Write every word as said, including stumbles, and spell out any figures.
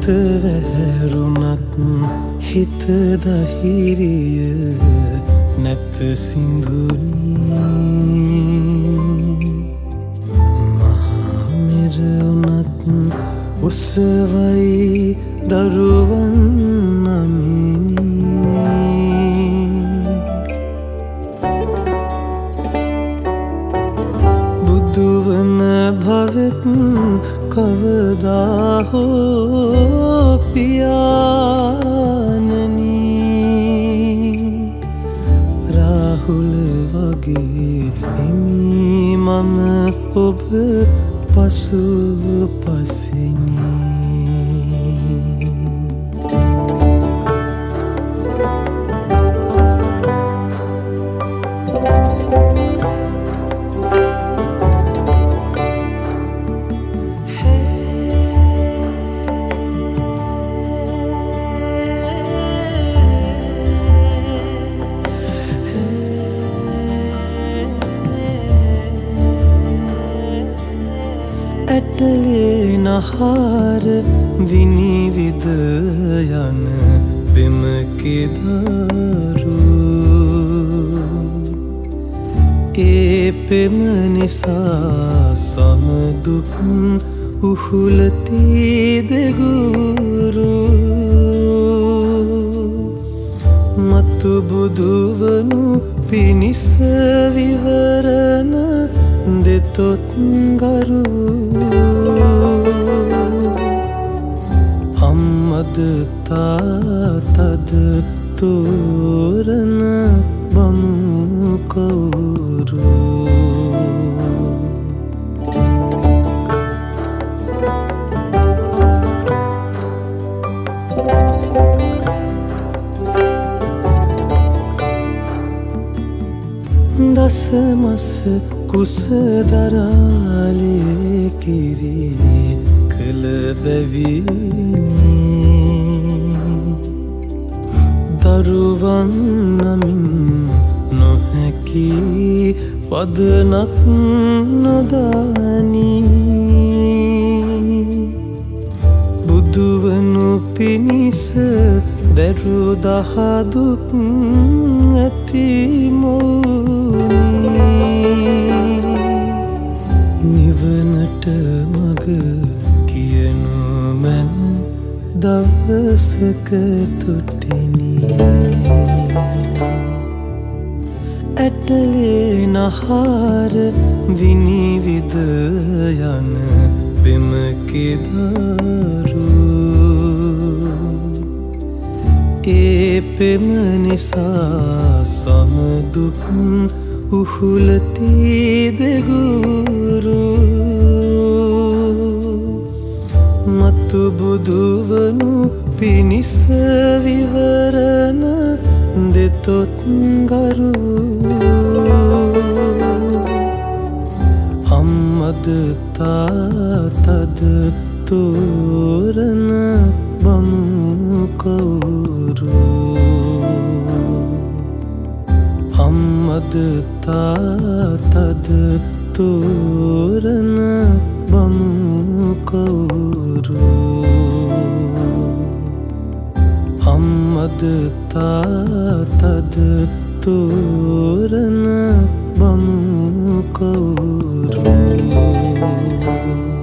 වැහැරුණත් හිත දහිරිය නැත සිඳුනි මහා මෙර වුණත් උසවයි දරුවන් නමිනි බුදුවන භවෙත් කවදා හෝ පියාණනි රාහුල වගේ හිමි මම ඔබ පසු පසිනි ඇටලේ නහර විනිවිද යන පෙමකෙදරු ඒ පෙම නිසා සමදුක් උහුලති දෙගුරු මතු බුදුවනු පිණිස විවරණ දෙතොත් ගරු අම්මද තාතද තෝරන බමු කවුරු දසමස කුස දරාලේ කිරි කළ බැවිනි දරුවන් නමින් නොහැකි පදනක් නොදනි බුදුවනු පිණිස දැරු දහදුක් ඇති මොනි නිවනට මග කියනු මැන දවසක තුටිනි ඇටලේ නහර විනිවිද යන පෙමකෙදරු ඒ පෙම නිසා සමදුක් උහුලති දෙගුරු මතු බුදුවනු පිණිස විවරණ දෙතොත් ගරු අම්මද තාතද තෝරන බමු කවුරු අම්මද තාතද තෝරන බමු කවුරු අම්මද තාතද තෝරන බමු කවුරු